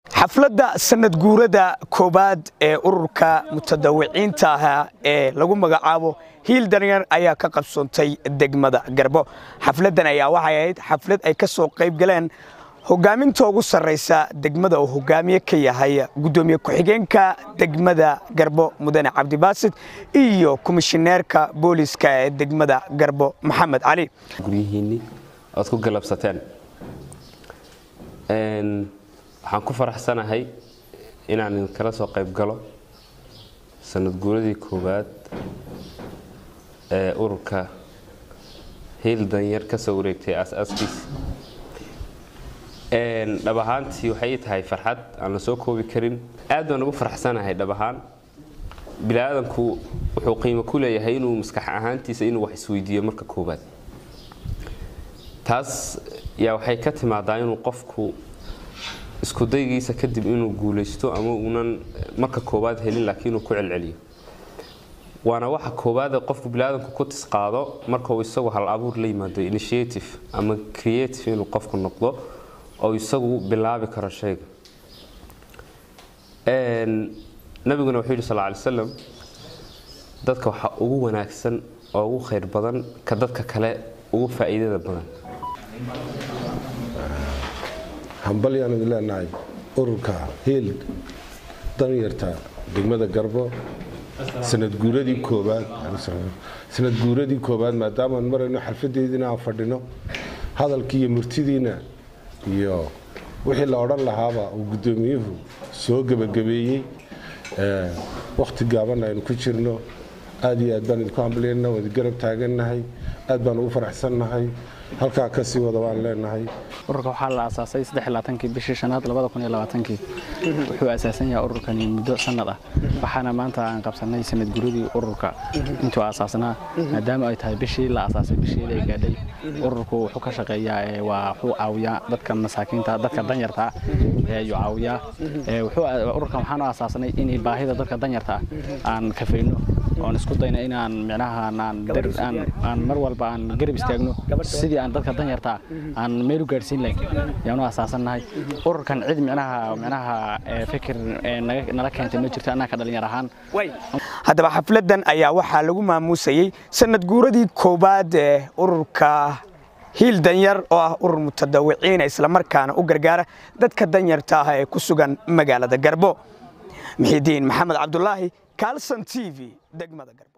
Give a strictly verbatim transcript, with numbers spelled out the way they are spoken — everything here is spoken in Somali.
xafladda sanad guurada koobaad ee ururka mutadawiciinta ah ee lagu magacaabo Hiil Danyar ayaa ka qabsoontay degmada Garbo. xafladan ayaa waxay ahayd xaflad ay ka soo qayb galeen hogaaminta ugu sareysa degmada oo hogaamiye ka yahay gudoomiye ku-xigeenka degmada Garbo Mudane Cabdi Baasid iyo komishineerka booliska ee degmada Garbo Maxamed Cali. guriyihiinni aad ku galabsateen een waxaan ku faraxsanahay inaan kala soo qayb galo sanad guuradii koobaad ee ururka Hiil Danyar ka soo wareegtay aas-aaskiis. een dhab ahaantii waxay tahay farxad aan la soo koobi karin. aad baan ugu faraxsanahay dhab ahaan bilaadanku wuxuu qiimo ku leeyahay inuu maskax ahaantiisa inuu wax isweydiiyo marka koobaad. taas yaa waxay ka timaadaa inuu qofku isku daygiisa kadib inuu guuleysto ama uunan marka koobaad helin laakiin uu ku celceliyo. waana waxa koobaad ee qofku bilaadanku ku tisqaado marka uu isagu hal abuur la yimaado initiative ama creative inuu qofku noqdo oo isagu bilaabi karo shayga. een nabiguna wuxuu yiri sallallahu alayhi wasallam dadka waxa ugu wanaagsan oo ugu khayr badan ka dadka kale ugu faa'iidada badan. hambalyan ilaahay ururka Hiil Danyarta degmada Garbo sanad guuradii koobaad sanad guuradii koobaad maadaama marayno xalfadeedina aan fadhino hadalkii iyo murtidiina iyo wixii la oran lahaaba uu gudoomiyuhu soo gabagabeeyay ee waqti gaaban aynu ku jirno aad iyo aad baan idinku hambalyeynaa wada garab taaganahay aad baan ugu faraxsanahay halka ka sii wada waan leenahay. ururka waxa la aasaasay saddex iyo labaatan-kii bishii shanaad labada kun iyo labaatan-kii wuxuu asaasan yahay ururkan muddo sanad ah waxaana maanta aan qabsanay sanad guuradii ururka intuu asaasnaa maadaama ay tahay bishii la aasaasay bishii ay gaadhay. ururku wuxuu ka shaqeeyaa waa wuxuu caawiyaa dadka masaakiinta dadka danyarta ee uu caawiyaa ee wuxuu ururkan waxaan aasaasanay in baahida dadka danyarta aan ka fayno oo isku dayna inaan micnaha aan aan mar walba aan garab istaagno sidii aan dadka danyarta aan meel u gaarsiin lahayn yaanu aasaasannahay. ururkan cid micnaha micnaha fikir nala keentay ma jirto anaka dhalinyar ahaan. haddaba xafladan ayaa waxaa lagu maamuusayay sanad guuradii koobaad ee ururka Hiil Danyar oo ah urur mutadawiciin isla markaana u gargaara dadka danyarta ah ee ku sugan magaalada Garbo. Mixidiin Maxamed Cabdullaahi Kalson T V degmada Garbo.